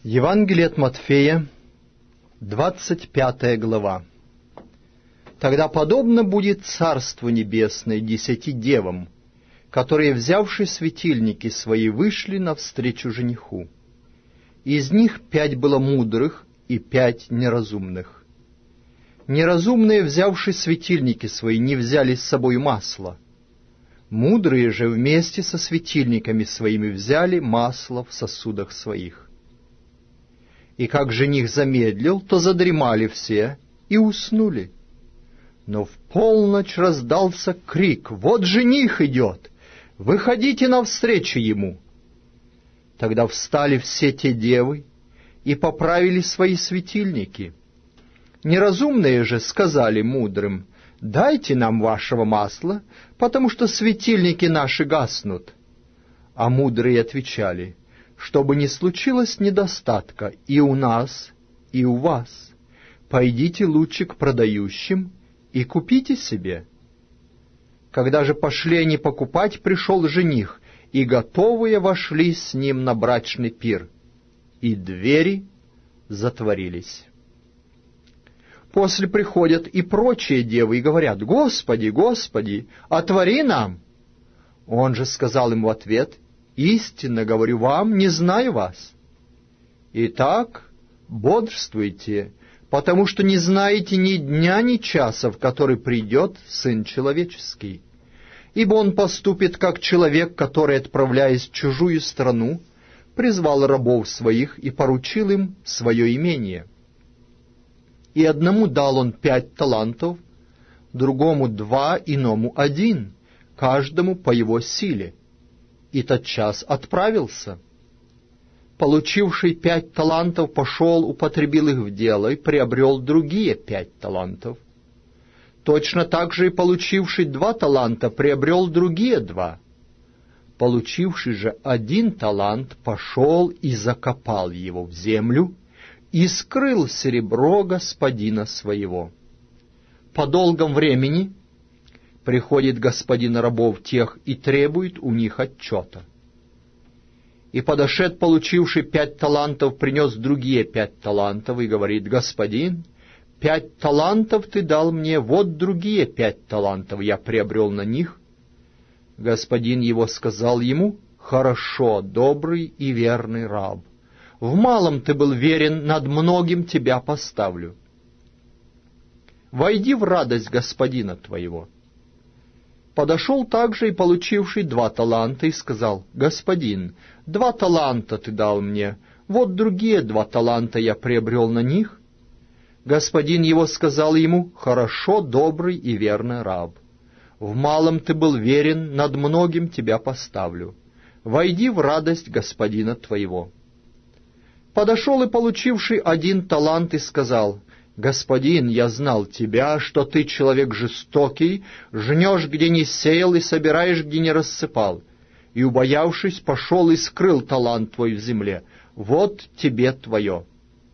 Евангелие от Матфея, 25 глава. «Тогда подобно будет Царство Небесное 10 девам, которые, взявши светильники свои, вышли навстречу жениху. Из них 5 было мудрых и 5 неразумных. Неразумные, взявши светильники свои, не взяли с собой масла. Мудрые же вместе со светильниками своими взяли масло в сосудах своих. И как жених замедлил, то задремали все и уснули. Но в полночь раздался крик: «Вот жених идет! Выходите навстречу ему!» Тогда встали все те девы и поправили свои светильники. Неразумные же сказали мудрым: «Дайте нам вашего масла, потому что светильники наши гаснут». А мудрые отвечали: «Чтобы не случилось недостатка и у нас, и у вас, пойдите лучше к продающим и купите себе». Когда же пошли они покупать, пришел жених, и готовые вошли с ним на брачный пир, и двери затворились. После приходят и прочие девы и говорят: «Господи, Господи, отвори нам!» Он же сказал им в ответ: «Истинно говорю вам, не знаю вас. Итак, бодрствуйте, потому что не знаете ни дня, ни часа, в который придет Сын Человеческий. Ибо он поступит, как человек, который, отправляясь в чужую страну, призвал рабов своих и поручил им свое имение. И одному дал он 5 талантов, другому 2, иному 1, каждому по его силе. И тотчас отправился. Получивший 5 талантов пошел, употребил их в дело и приобрел другие 5 талантов. Точно так же и получивший 2 таланта приобрел другие 2. Получивший же 1 талант пошел и закопал его в землю и скрыл серебро господина своего. По долгом времени приходит господин рабов тех и требует у них отчета. И подошед, получивший 5 талантов, принес другие 5 талантов и говорит: «Господин, 5 талантов ты дал мне, вот другие 5 талантов я приобрел на них». Господин его сказал ему: «Хорошо, добрый и верный раб. В малом ты был верен, над многим тебя поставлю. Войди в радость господина твоего». Подошел также и получивший 2 таланта и сказал: «Господин, 2 таланта ты дал мне, вот другие 2 таланта я приобрел на них». Господин его сказал ему: «Хорошо, добрый и верный раб. В малом ты был верен, над многим тебя поставлю. Войди в радость господина твоего». Подошел и получивший 1 талант и сказал: «Господин, я знал тебя, что ты человек жестокий, жнешь, где не сеял, и собираешь, где не рассыпал. И, убоявшись, пошел и скрыл талант твой в земле. Вот тебе твое».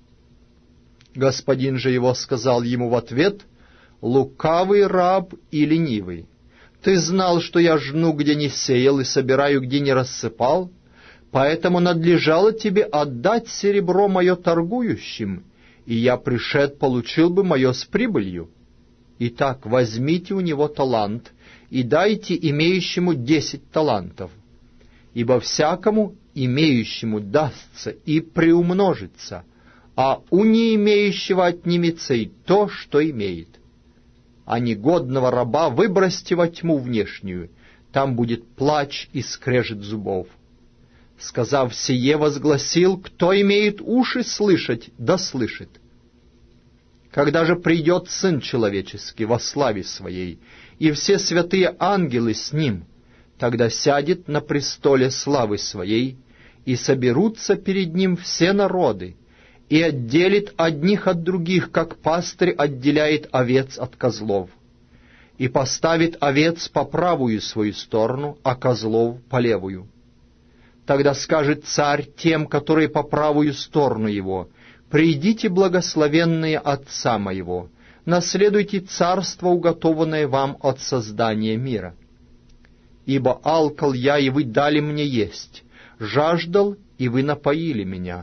Господин же его сказал ему в ответ: «Лукавый раб и ленивый, ты знал, что я жну, где не сеял, и собираю, где не рассыпал, поэтому надлежало тебе отдать серебро мое торгующим, и я, пришед, получил бы мое с прибылью. Итак, возьмите у него талант и дайте имеющему 10 талантов, ибо всякому имеющему дастся и приумножится, а у не имеющего отнимется и то, что имеет. А негодного раба выбросьте во тьму внешнюю, там будет плач и скрежет зубов». Сказав сие, возгласил: «Кто имеет уши слышать, да слышит. Когда же придет Сын Человеческий во славе Своей, и все святые ангелы с Ним, тогда сядет на престоле славы Своей, и соберутся перед Ним все народы, и отделит одних от других, как пастырь отделяет овец от козлов, и поставит овец по правую свою сторону, а козлов по левую. Тогда скажет царь тем, которые по правую сторону его: «Придите, благословенные Отца моего, наследуйте царство, уготованное вам от создания мира. Ибо алкал я, и вы дали мне есть, жаждал, и вы напоили меня,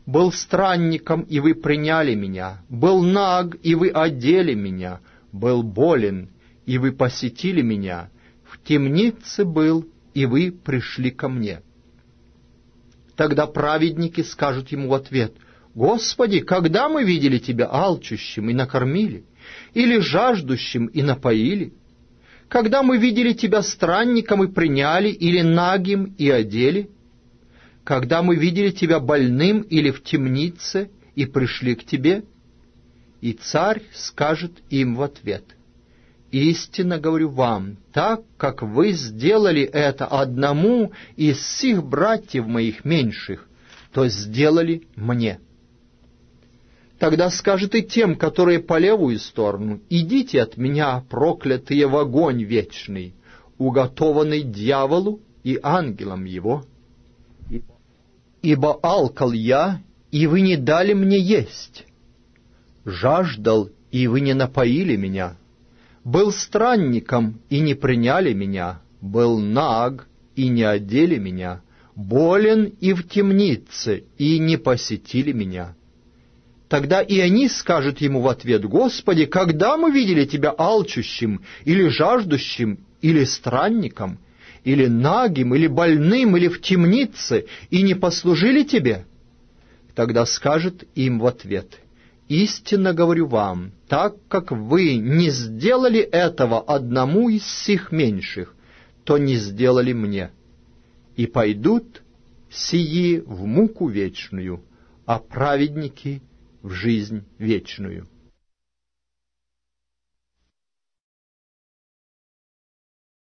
Был странником, и вы приняли меня, был наг, и вы одели меня, был болен, и вы посетили меня, в темнице был, и вы пришли ко мне». Тогда праведники скажут ему в ответ: «Господи, когда мы видели Тебя алчущим и накормили, или жаждущим и напоили? Когда мы видели Тебя странником и приняли, или нагим и одели? Когда мы видели Тебя больным или в темнице и пришли к Тебе?» И царь скажет им в ответ: «Истинно говорю вам, так как вы сделали это одному из сих братьев моих меньших, то сделали мне». Тогда скажет и тем, которые по левую сторону: «Идите от меня, проклятые, в огонь вечный, уготованный дьяволу и ангелам его. Ибо алкал я, и вы не дали мне есть, жаждал, и вы не напоили меня, был странником, и не приняли меня, был наг, и не одели меня, болен и в темнице, и не посетили меня». Тогда и они скажут ему в ответ: «Господи, когда мы видели Тебя алчущим, или жаждущим, или странником, или нагим, или больным, или в темнице, и не послужили Тебе?» Тогда скажет им в ответ: «Истинно говорю вам, так как вы не сделали этого одному из сих меньших, то не сделали мне. И пойдут сии в муку вечную, а праведники в жизнь вечную».